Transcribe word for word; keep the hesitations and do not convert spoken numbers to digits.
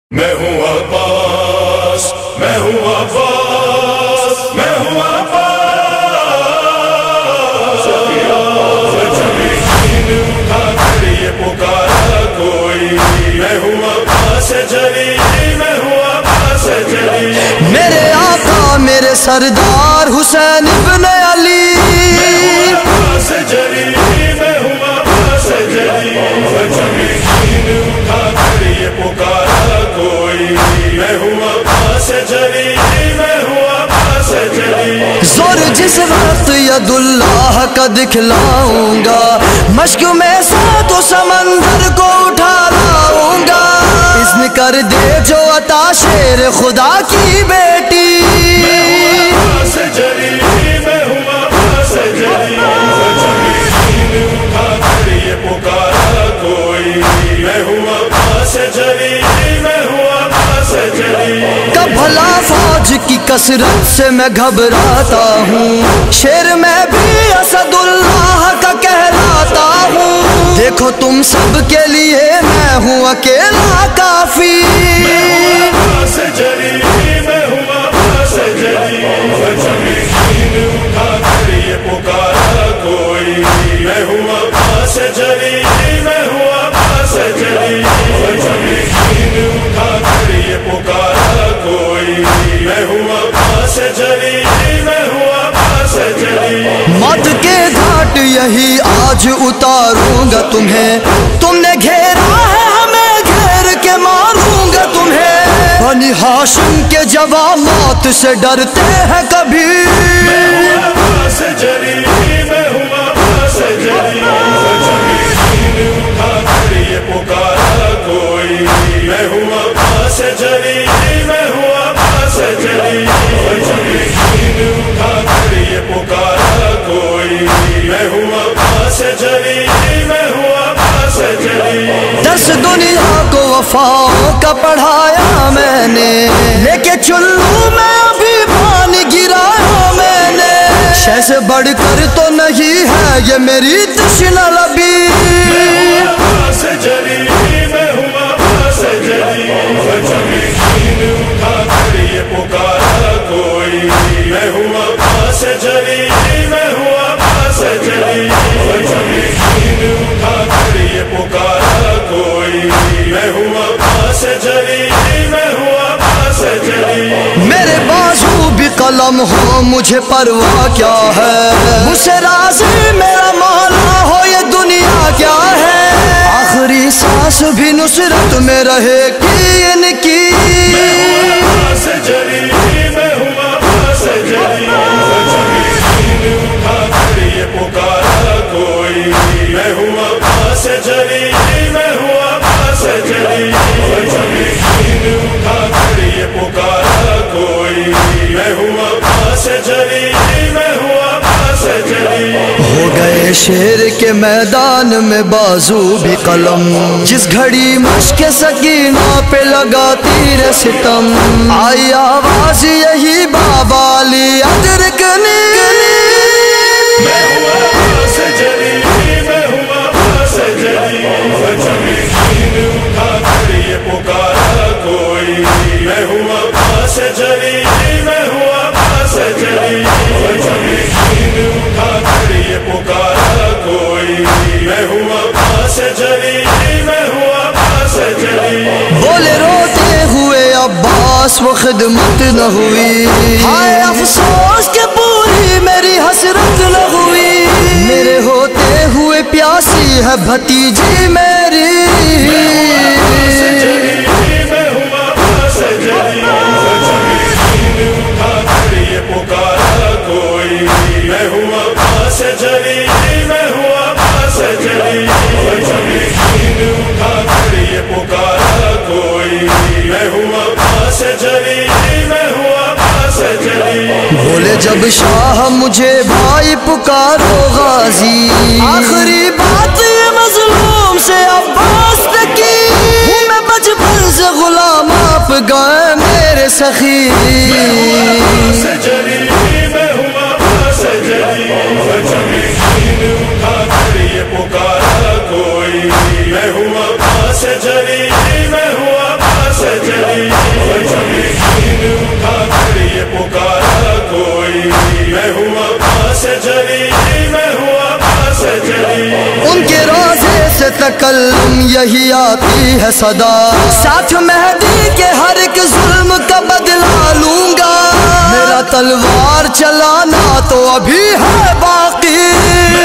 میں ہوں عباس، میں ہوں عباس، میں ہوں عباس، جبین اٹھا کر یہ پکارا کوئی، میں ہوں عباس جلی، میں ہوں عباس جلی، میرے آقا میرے سردار حسین ابن علی، میں ہوں عباس جلی، میں ہوں عباس جلی، جبین اٹھا کر یہ پکارا کوئی، میں ہوں عباس جلی، میں ہوں عباس جلی، زور جس وقت ید اللہ کا دکھلاؤں گا، مشک میں سات و سمندر کو اٹھا لاؤں گا، اذن کر دے جو عطا شیر خدا کی بیٹی، میں ہوں عباس جلی، میں ہوں عباس جلی، جبین اٹھا کر یہ پکارا کوئی، میں ہوں عباس جلی، میں ہوں عباس جلی، کب بھلا فوج کی کثرت سے میں گھبراتا ہوں، شیر میں بھی اسد اللہ کا کہلاتا ہوں، دیکھو تم سب کے لیے میں ہوں اکیلا کافی، میں ہوں عباس جلی، میں ہوں عباس جلی، جبین اٹھا کر یہ پکارا کوئی، میں ہوں عباس جلی، میں ہوں عباس جلی، جبین اٹھا کر یہ پکارا کوئی، میں ہوں عباس جلی، میں ہوں عباس جلی، موت کے گھاٹ یہی آج اتاروں گا تمہیں، تم نے گھیرا ہے ہمیں گھیر کے ماروں گا تمہیں، بنی ہاشم کے جوان موت سے ڈرتے ہیں کبھی، میں ہوں عباس جلی، میں ہوں عباس جلی، جبین اٹھا کر یہ پکارا کوئی، میں ہوں عباس جلی، میں ہوں عباس جلی، جبین اٹھا کر یہ پکارا کوئی، میں ہوں عباس جلی، میں ہوں عباس جلی، دس دنیا کو وفاؤں کا پڑھایا میں نے، لے کے چلو میں ابھی پانی گرایا میں نے، شے سے بڑھ کر تو نہیں ہے یہ میری تشنہ لبی، میں ہوں عباس جلی، میں ہوں عباس جلی، جبین اٹھا کر یہ پکارا کوئی، میں ہوں عباس جلی، میں ہوں عباس جلی، جبین اٹھا کر یہ پکارا کوئی، میں ہوں عباس جلی، میں ہوں عباس جلی، میرے بازو بھی قلم ہو مجھے پرواہ کیا ہے، مجھ سے راضی میرا مولا ہو یہ دنیا کیا ہے، آخری سانس بھی نصرت میں رہے گی ان کی، میں ہوں عباس جلی، میں ہوں عباس جلی، جبین اٹھا کر یہ پکارا کوئی، میں ہوں عباس جلی، میں ہوں عباس جلی، جبین اٹھا کر یہ پکارا کوئی، میں ہوں عباس جلی، میں ہوں عباس جلی، ہو گئے شیر کے میدان میں بازو بھی قلم، جس گھڑی مشق سکینہ پہ لگا تیر ستم، آئی آواز یہی بابا علی ادرکنی، میں ہوں عباس جلی، میں ہوں عباس جلی، جبین اٹھا کر یہ پکارا کوئی، میں ہوں عباس جلی، میں ہوں عباس جلی، جبین اٹھا کر یہ پکارا کوئی، میں ہوں عباس جلی، میں ہوں عباس جلی، بولے روتے ہوئے عباس وہ خدمت نہ ہوئی، ہائے افسوس کہ پوری میری حسرت نہ ہوئی، میرے ہوتے ہوئے پیاسی ہے بھتیجی میری، میں ہوں عباس جلی، میں ہوں عباس جلی، جبین اٹھا کر یہ پکارا کوئی، میں ہوں عباس جلی، میں ہوں عباس جلی، جبین اٹھا کر یہ پکارا کوئی، میں ہوں عباس جلی، میں ہوں عباس جلی، بولے جب شاہ مجھے بھائی پکارو غازی، آخری بات یہ مظلوم سے عباس نے کی، ہوں میں بچپن سے غلام آپ گئے میرے سخی، میں ہوں عباس جلی، میں ہوں عباس جلی، جبین اٹھا کر یہ پکارا کوئی، میں ہوں عباس جلی، میں ہوں عباس جلی، تکلم یہی آتی ہے صدا، ساتھ مہدی کے ہر ایک ظلم کا بدلہ لوں گا، میرا تلوار چلانا تو ابھی ہے باقی،